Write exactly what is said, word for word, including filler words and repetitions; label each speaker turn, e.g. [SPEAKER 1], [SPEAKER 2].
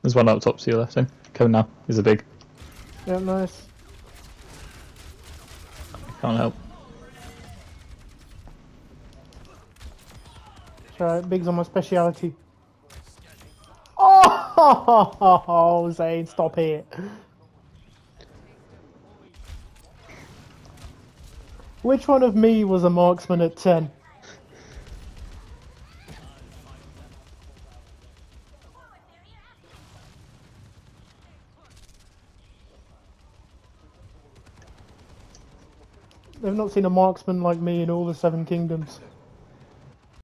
[SPEAKER 1] There's one up top to your left, him. Coming now. He's a big.
[SPEAKER 2] Yeah, nice.
[SPEAKER 1] Can't help.
[SPEAKER 2] It's alright, big's on my speciality. Oh, Zane, stop it. Which one of me was a marksman at ten? They've not seen a marksman like me in all the Seven Kingdoms.